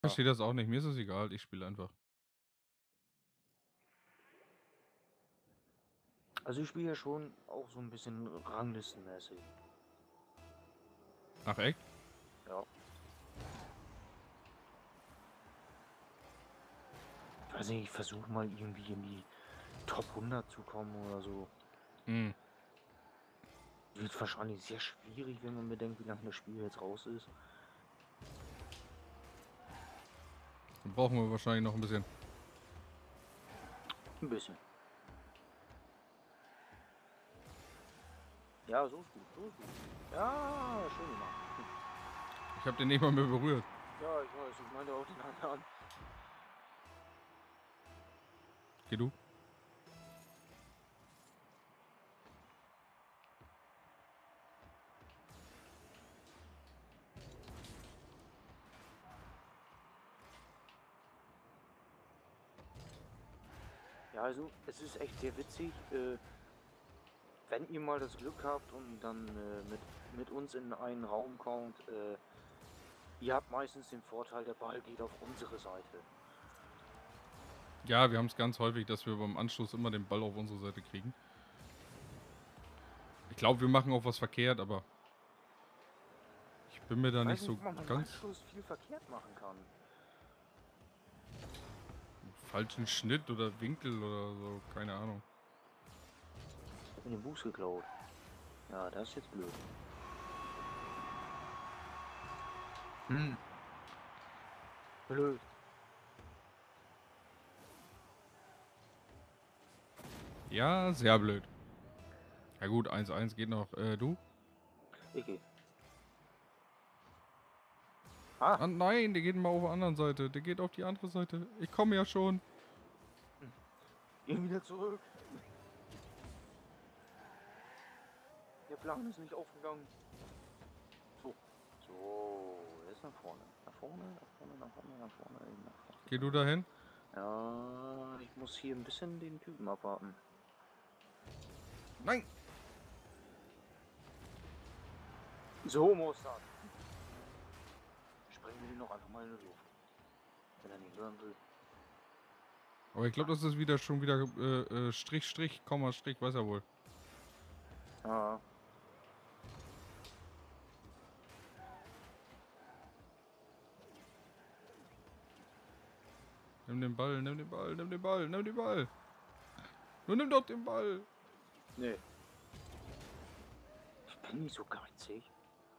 Ich verstehe das auch nicht. Mir ist es egal. Ich spiele einfach. Also ich spiele ja schon auch so ein bisschen ranglistenmäßig. Ach, echt? Ja. Ich weiß nicht, ich versuche mal irgendwie in die Top 100 zu kommen oder so. Hm. Wird wahrscheinlich sehr schwierig, wenn man bedenkt, wie lange das Spiel jetzt raus ist. Dann brauchen wir wahrscheinlich noch ein bisschen. Ein bisschen. Ja, so ist gut, so ist gut. Ja, schön gemacht. Ich habe den nicht mal mehr berührt. Ja, ich weiß, ich meinte auch den anderen. Geh du. Ja, also es ist echt sehr witzig, wenn ihr mal das Glück habt und dann mit uns in einen Raum kommt. Ihr habt meistens den Vorteil, der Ball geht auf unsere Seite. Ja, wir haben es ganz häufig, dass wir beim Anschluss immer den Ball auf unsere Seite kriegen. Ich glaube, wir machen auch was verkehrt, aber ich bin mir da Ich nicht weiß nicht, so ob man beim ganz Anschluss viel verkehrt machen kann. falschen Schnitt oder Winkel oder so. Keine Ahnung. Ich hab mir den Boost geklaut. Ja, das ist jetzt blöd. Hm, blöd. Ja, sehr blöd. Ja gut, 1-1 geht noch. Du? Ich geh. Ah! Ah nein, der geht mal auf der anderen Seite. Der geht auf die andere Seite. Ich komme ja schon. Geh wieder zurück. Der Plan ist nicht aufgegangen. So. So, jetzt nach vorne. Nach vorne, nach vorne, nach vorne, nach vorne, nach Geh vorne. du dahin? Ja, ich muss hier ein bisschen den Typen abwarten. Nein! So muss das. Sprengen wir den noch einfach mal in die Luft. Wenn er nicht hören will. Aber ich glaube, das ist wieder schon wieder Strich, Strich, Komma, Strich, weiß er wohl. Ja. Nimm den Ball, nimm den Ball, nimm den Ball, nimm den Ball. Nur nimm doch den Ball. Nee. Ich bin nicht so geizig.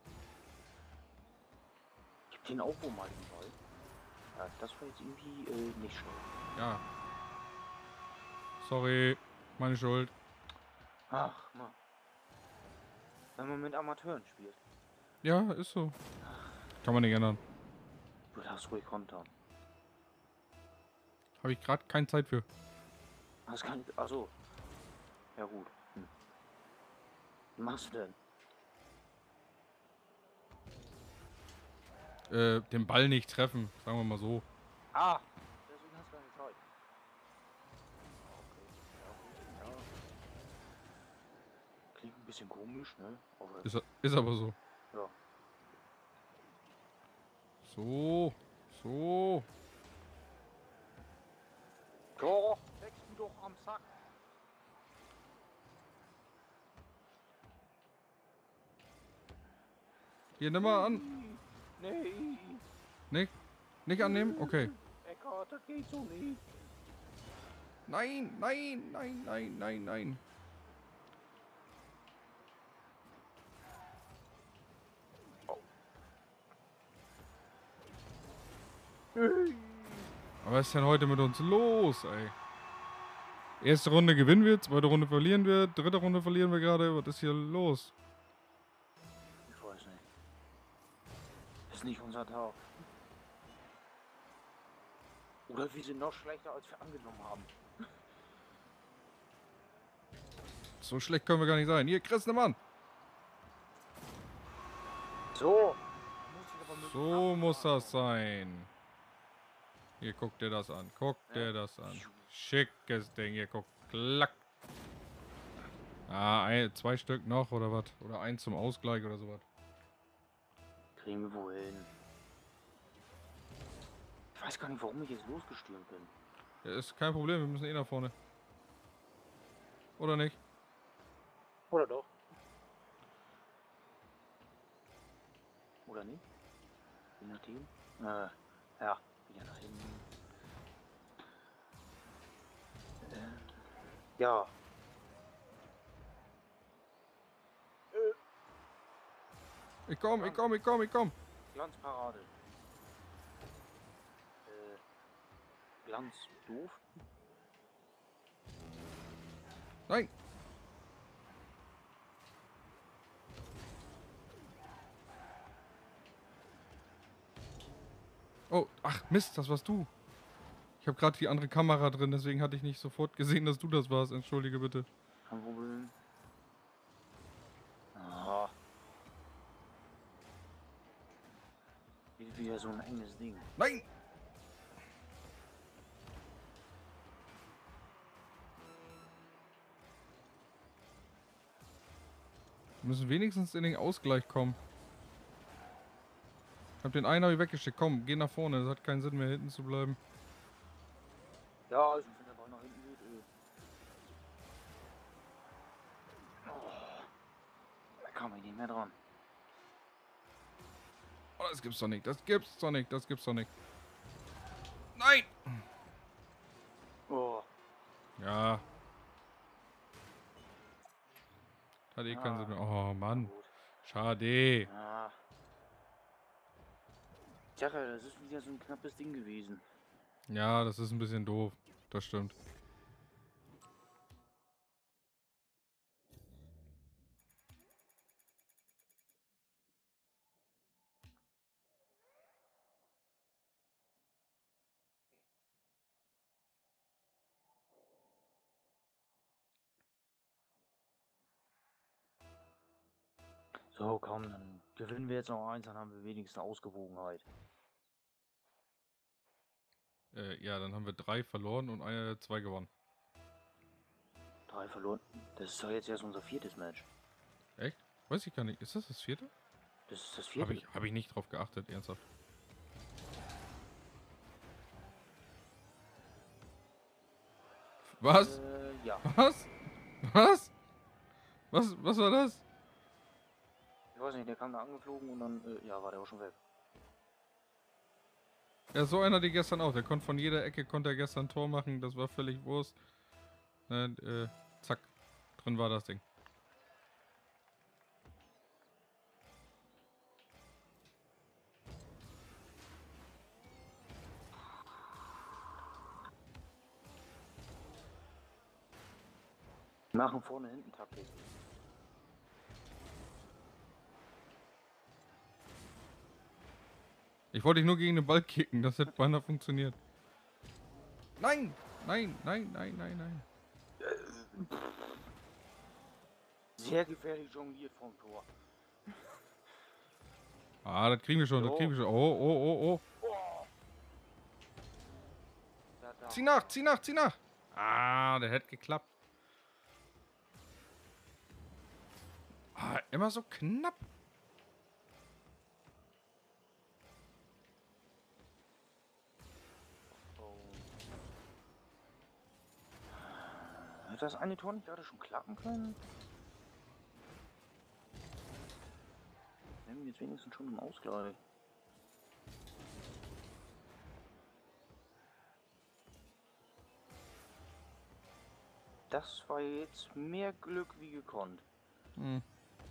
Ich hab den auch wohl mal den Ball. Ja, das war jetzt irgendwie nicht schlau. Ja. Sorry. Meine Schuld. Ach, Mann. Wenn man mit Amateuren spielt. Ja, ist so. Kann man nicht ändern. Du darfst ruhig kontern. Habe ich gerade keine Zeit für. Was kann ich. Achso. Ja, gut. Was machst du denn? Den Ball nicht treffen. Sagen wir mal so. Ah! Deswegen hast du keine Zeit. Ah, okay. Ja, gut. Ja. Klingt ein bisschen komisch, ne? Aber Ist aber so. ja. So. So. Doch, leckst du doch am Sack. Hier, nimm mal an. Nee. Nicht? Nicht annehmen? Okay. Eckart, das geht so nicht. Nein, nein, nein, nein, nein, nein. Nee. Aber was ist denn heute mit uns los, ey? Erste Runde gewinnen wir, zweite Runde verlieren wir, dritte Runde verlieren wir gerade. Was ist hier los? Ich weiß nicht. Ist nicht unser Tag. Oder wir sind noch schlechter, als wir angenommen haben. So schlecht können wir gar nicht sein. Hier, Chris, nimm an. So. Muss ich aber mit So muss Abstand das sein. Hier, guck dir das an. Guck kommen, dir das an. Schickes Ding. Hier, guck. Klack. Ah, zwei Stück noch oder was? Oder eins zum Ausgleich oder sowas. Kriegen wir wohl hin. weiß gar nicht, warum ich jetzt losgestürmt bin. Ja, ist kein Problem, wir müssen eh nach vorne. Oder nicht? Oder doch? Oder nicht? Je nachdem. Ja, wieder nach hinten. Ja. Ich komm. Glanzparade. Glanz doof. Nein! Oh, ach Mist, das warst du. Ich habe gerade die andere Kamera drin, deswegen hatte ich nicht sofort gesehen, dass du das warst. Entschuldige bitte. Kein Problem. Ah. Wieder so ein enges Ding. Nein! Wir müssen wenigstens in den Ausgleich kommen. Ich hab den einen hab ich weggeschickt. Komm, geh nach vorne. Das hat keinen Sinn mehr, hinten zu bleiben. Ja, also wenn der Ball nach hinten geht, da kam ich nicht mehr dran. Oh, das gibt's doch nicht. Das gibt's doch nicht. Das gibt's doch nicht. Nein! Oh. Ja. Hat eh keinen Sinn mehr. Oh, Mann. Gut. Schade. Ja. Tja, das ist wieder so ein knappes Ding gewesen. Ja, das ist ein bisschen doof. Das stimmt. So, komm, dann gewinnen wir jetzt noch eins, dann haben wir wenigstens Ausgewogenheit. Ja, dann haben wir 3 verloren und 2 gewonnen. 3 verloren. Das ist doch jetzt erst unser 4. Match. Echt? Weiß ich gar nicht. Ist das das 4.? Das ist das 4. Hab ich nicht drauf geachtet, ernsthaft. Was? Ja. Was? Was? Was war das? Ich weiß nicht, der kam da angeflogen und dann, ja, war der auch schon weg. Ja, so einer die gestern auch. Der konnte von jeder Ecke konnte er gestern ein Tor machen. Das war völlig Wurst. Zack. Drin war das Ding. Machen vorne hinten Taktik. Ich wollte dich nur gegen den Ball kicken. Das hätte beinahe funktioniert. Nein! Nein, nein, nein, nein, nein. Sehr gefährlich jongliert vom Tor. Ah, das kriegen wir schon, das kriegen wir schon. Oh. Oh. Da. Zieh nach. Ah, der hätte geklappt. Ah, immer so knapp. Oh. Hat das eine Tor nicht gerade schon klappen können? Wir haben jetzt wenigstens schon im Ausgleich. Das war jetzt mehr Glück wie gekonnt. Hm.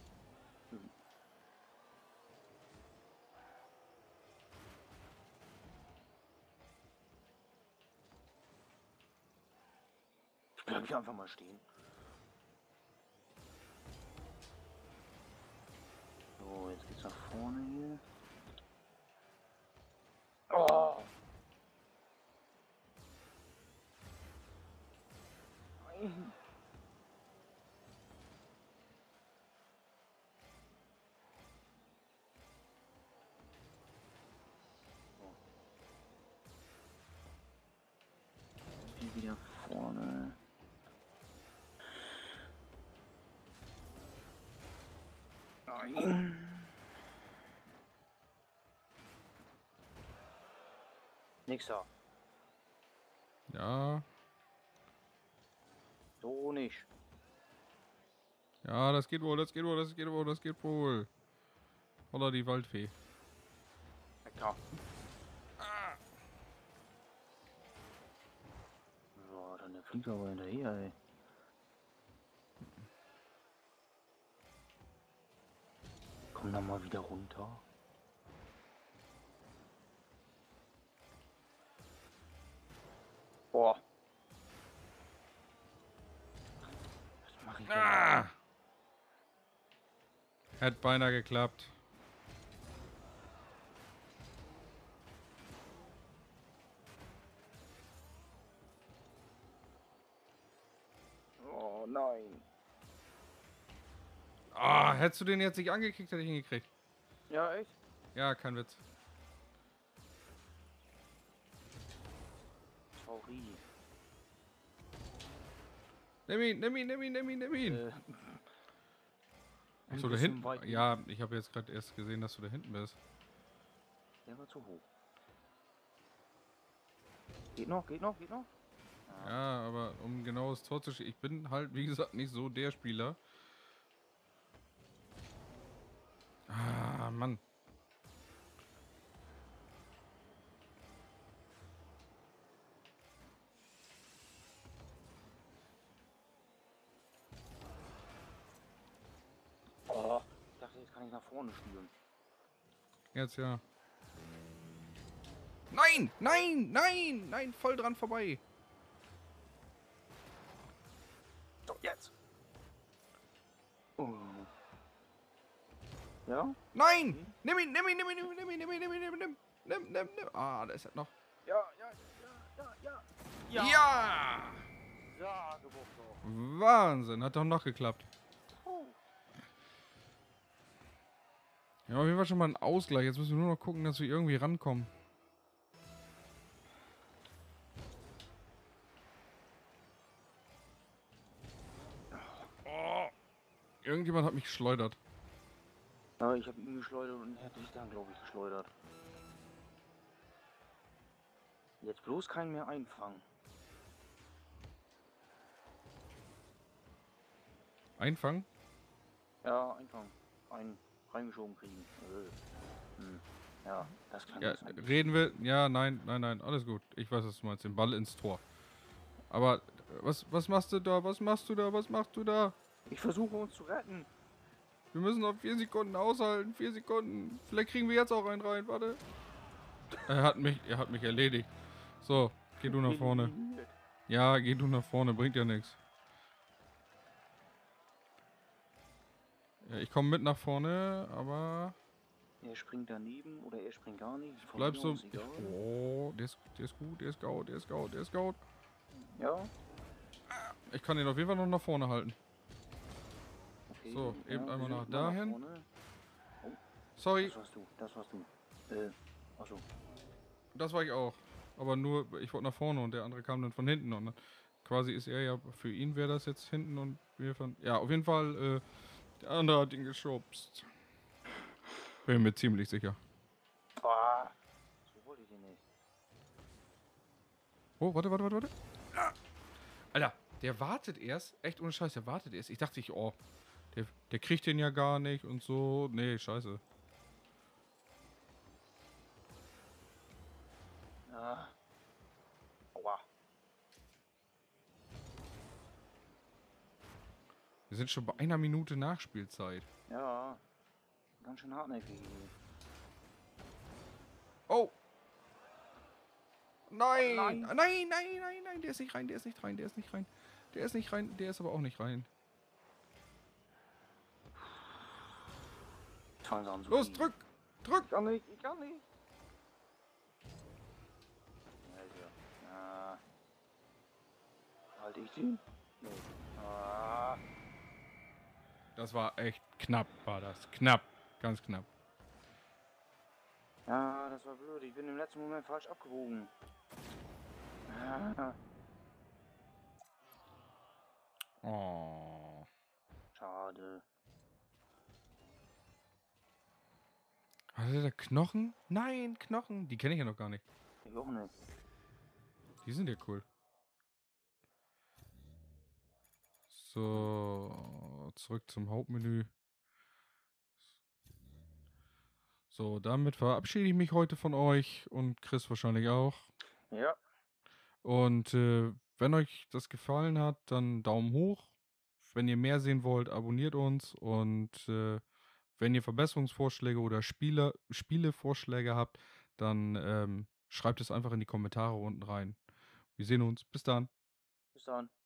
Ich bleib hier einfach mal stehen. So, jetzt geht's nach vorne hier. Oh! Nein. Hier wieder vorne. Nein. Nix da. Ja. So nicht. Ja, das geht wohl, das geht wohl, das geht wohl, das geht wohl. Holla die Waldfee. Ja, klar. So, dann der fliegt aber hinterher, ey. Komm dann mal wieder runter. Boah. Was mache ich denn? Ah! Hätte beinahe geklappt. Oh nein. Ah, hättest du den jetzt nicht angekickt, hätte ich ihn gekriegt. Ja, echt? Ja, kein Witz. Sorry. Nimm ihn, nimm ihn, nimm ihn, nimm ihn, nimm ihn. Achso, ein da bisschen hinten. weit Ja, ich habe jetzt gerade erst gesehen, dass du da hinten bist. Der war zu hoch. Geht noch, geht noch, geht noch. Ja, aber um genaues Tor zu schießen, ich bin halt, wie gesagt, nicht so der Spieler. Ah, Mann. Oh, ich dachte, jetzt kann ich nach vorne spielen. Jetzt ja. Nein, nein, nein, nein, voll dran vorbei. So, jetzt. Oh. Ja? Nein! Nimm ihn, nimm ihn, nimm ihn, nimm ihn, nimm ihn, nimm ihn, nimm ihn, nimm ihn, nimm. Ah, da ist er noch. Ja, ja, ja, ja, ja. Ja! Sagebuch doch. Wahnsinn, hat doch noch geklappt. Puh. Ja, auf jeden Fall schon mal ein Ausgleich. Jetzt müssen wir nur noch gucken, dass wir irgendwie rankommen. Oh. Irgendjemand hat mich geschleudert. Ja, ich habe ihn geschleudert und er hat dich dann, glaube ich, geschleudert. Jetzt bloß keinen mehr einfangen. Einfangen? Ja, einfangen. Reingeschoben kriegen. Ja, das kann Ja, jetzt sein. reden wir. Ja, nein, nein, nein, alles gut. Ich weiß, was du meinst. Den Ball ins Tor. Aber was machst du da? Was machst du da? Was machst du da? Ich versuche uns zu retten. Wir müssen noch 4 Sekunden aushalten. 4 Sekunden. Vielleicht kriegen wir jetzt auch einen rein. Warte. Er hat mich erledigt. So, geh du nach vorne. Eliminiert. Ja, geh du nach vorne. Bringt ja nichts. Ja, ich komme mit nach vorne, aber Er springt daneben oder er springt gar nicht. Von bleib mir so. aus egal. Oh, der ist gut. Der ist Scout. Der ist Scout. Der ist Scout. Ja, Ich kann den auf jeden Fall noch nach vorne halten. okay. So, ja, eben wir einmal sind nach immer dahin. vorne. Sorry, Das warst du, das warst du. Achso. das war ich auch. Aber nur, ich wollte nach vorne und der andere kam dann von hinten. Und dann quasi ist er ja, für ihn wäre das jetzt hinten und wir von. Ja, auf jeden Fall, der andere hat ihn geschubst. Bin mir ziemlich sicher. Ah, so wollte ich den nicht. Oh, warte. Ah. Alter, der wartet erst. Echt ohne Scheiß, der wartet erst. Ich dachte, oh, der kriegt den ja gar nicht und so. Nee, scheiße. Ah. Aua. Wir sind schon bei 1 Minute Nachspielzeit. Ja, ganz schön hartnäckig. Oh! Nein! Nein. Nein! Der ist nicht rein. Der ist aber auch nicht rein. Los, drück! Ich kann nicht. Ja. Halte ich den? Nee. Ah. Das war echt knapp, war das. Knapp. Ganz knapp. Ja, das war blöd. Ich bin im letzten Moment falsch abgewogen. Ah. Oh. Schade. Hatte der Knochen? Nein, Knochen. Die kenne ich ja noch gar nicht. Ich auch nicht. Die sind ja cool. So, zurück zum Hauptmenü. So, damit verabschiede ich mich heute von euch und Chris wahrscheinlich auch. Ja, Und wenn euch das gefallen hat, dann Daumen hoch. Wenn ihr mehr sehen wollt, abonniert uns. Und wenn ihr Verbesserungsvorschläge oder Spielevorschläge habt, dann schreibt es einfach in die Kommentare unten rein. Wir sehen uns. Bis dann. bis dann.